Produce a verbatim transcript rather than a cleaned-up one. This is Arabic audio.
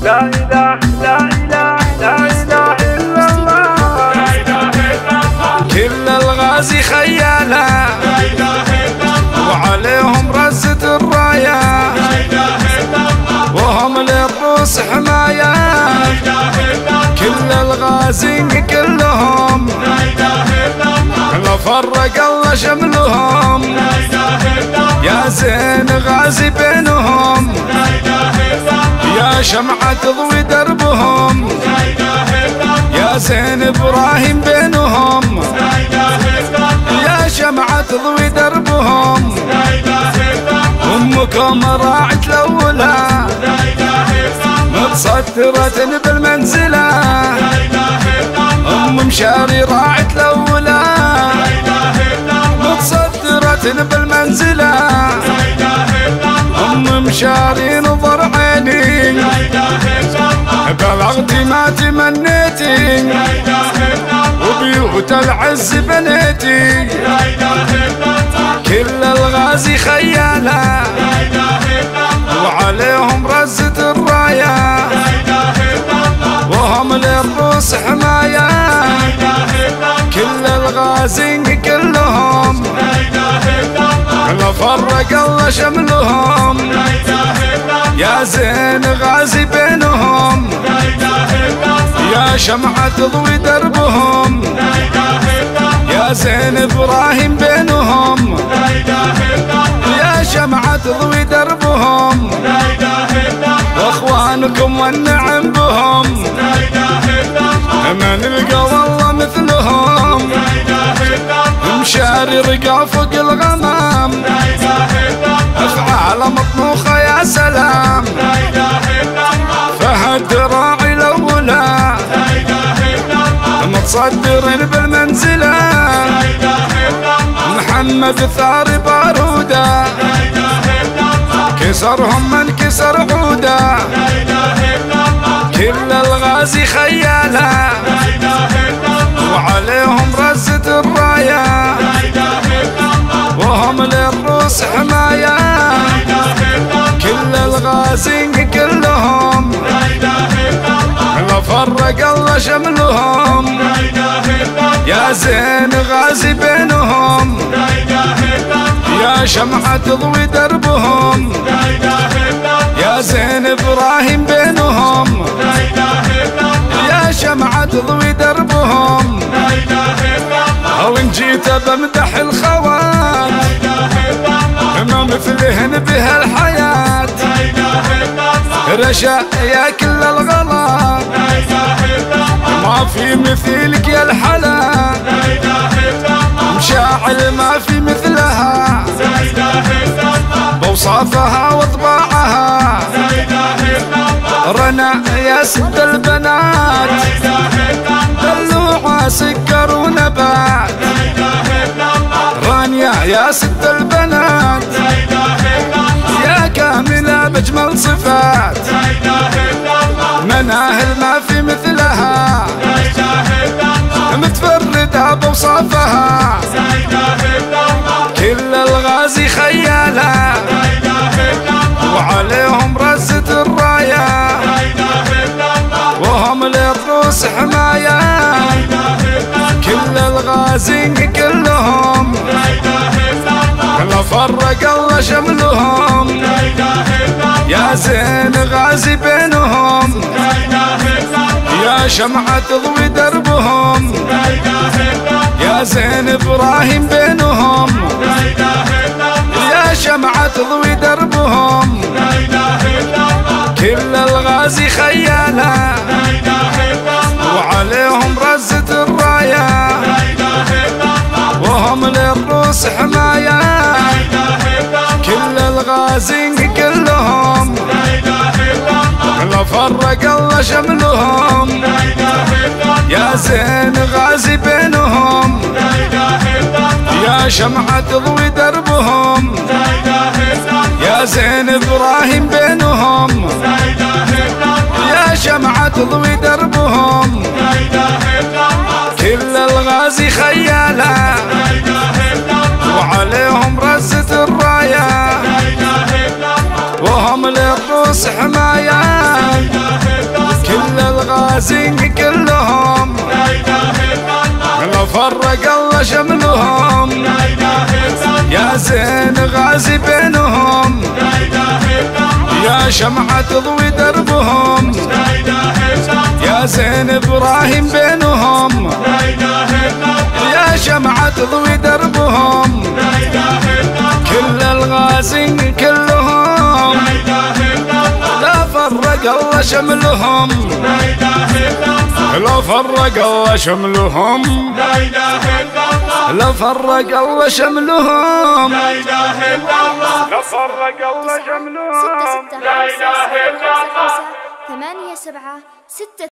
لا إله لا إله لا إله إلا الله، لا إله إلا الله. كل الغازي خيالة، لا إله إلا الله. وعليهم رزة الراية، لا إله إلا الله. وهم للروس حماية، لا إله إلا الله. كل الغازين كلهم، لا إله إلا الله. لا فرق الله شملهم، لا إله إلا الله. يا زين غازي بينهم، لا إله إلا الله. يا شمعة تضوي دربهم، لا إله إلا الله. يا زين إبراهيم بينهم، لا إله إلا الله. يا شمعة تضوي دربهم، لا إله إلا الله. أمكم راعت الأولى، لا إله إلا الله. متصدرة بالمنزلة، لا إله إلا الله. أم مشاري راعت الأولى، لا إله إلا الله. متصدرة بالمنزلة، لا إله إلا الله. أم مشاري نظر عيني، لا إله إلا الله. بلغتي ما تمنيتي، لا إله إلا الله. وبيوت العز بنيتي، لا إله إلا الله. كل الغازي خيالة، لا إله إلا الله. وعليهم رزة الراية، لا إله إلا الله. وهم للروس حماية، لا إله إلا الله. كل الغازين كلهم، لا إله إلا الله. لا فرق الله شملهم، لا إله إلا الله. يا زين غازي بينهم، لا إله إلا الله. يا شمعة تضوي دربهم، لا إله إلا الله. يا زين إبراهيم بينهم، لا إله إلا الله. يا شمعة تضوي دربهم، لا إله إلا الله. وإخوانكم والنعم بهم، لا إله إلا الله. ما نلقى والله مثلهم، لا إله إلا الله. مشاري رقع فوق الغمام، لا إله إلا الله. أفعال مطبوخة يا سلام، لا إله إلا الله. فهد راعي الأولى، لا إله إلا الله. متصدرين بالمنزلة، لا إله إلا الله. محمد ثاري بارودة، لا إله إلا الله. كسرهم من كسر عودة، لا إله إلا الله. كل الغازي خيالة، لا إله إلا الله. وعليهم رزة الراية، لا إله إلا الله. وهم للروس حماية، لا إله إلا الله. كل الغازين كلهم، لا إله إلا الله. لا فرق الله شملهم، لا إله إلا الله. يا زين غازي بينهم، لا إله إلا الله. يا شمعة تضوي دربهم، لا إله إلا الله. يا زين إبراهيم بينهم، لا إله إلا الله. يا شمعة تضوي دربهم، لا إله إلا الله. وإن جيت بمدح الخوات، لا إله إلا الله. ما مثلهن بها الحياة، لا إله إلا الله. رشا يا كل الغلط، لا إله إلا الله. ما في مثيلك يا الحلا، لا إله إلا الله. مشاعل ما في مثلها، لا إله إلا الله. بوصافها وطباعها، لا إله إلا الله. رنا يا سد البنات، لا إله إلا الله. دلوعة سكر ونبات، لا إله إلا الله. رانيا يا سد البنات، لا إله إلا الله. يا كاملة بأجمل صفات، لا إله إلا الله. مناهل ما في مثلها، لا إله إلا الله. متفردة بوصافها، لا إله إلا الله. كل الغازي خيالة، لا إله إلا الله. وعليهم رزة الراية، لا إله إلا الله. وهم للروس حماية، لا إله إلا الله. كل الغازين كلهم، لا إله إلا الله. لا فرق الله شملهم، لا إله إلا الله. يا زين غازي بينهم، لا إله إلا الله. يا شمعة تضوي دربهم، لا إله إلا الله. يا زين إبراهيم بينهم، لا إله إلا الله. يا شمعة تضوي دربهم، لا إله إلا الله. كل الغازي خيالة، لا إله إلا الله. وعليهم رزة الراية، لا إله إلا الله. وهم للروس حماية، لا إله إلا الله. كل الغازين كلهم، لا إله إلا الله. لا فرق الله شملهم، لا إله إلا الله. يا زين غازي بينهم، لا إله إلا الله. يا شمعة تضوي دربهم، لا إله إلا الله. يا زين إبراهيم بينهم، لا إله إلا الله. يا شمعة تضوي دربهم، لا إله إلا الله. كل الغازي خيالة، لا إله إلا الله. وعليهم رزة الراية، لا إله إلا الله. وهم للروس حماية، لا إله إلا الله. الغازي كلهم لا اله الا الله لو فرق الله شملهم لا اله الا الله يا زين غازي بينهم لا اله الا الله يا شمعة تضوي دربهم لا اله الا الله يا زين ابراهيم بينهم لا اله الا الله يا شمعة تضوي دربهم لا اله الا الله كل الغازي كلهم لا اله الا الله لا فرق الله شملهم لا اله الا الله لو فرق الله شملهم لا اله الا الله لو فرق الله شملهم لا اله الا الله لو فرق الله شملهم لا اله الا الله ثمانية سبعة ستة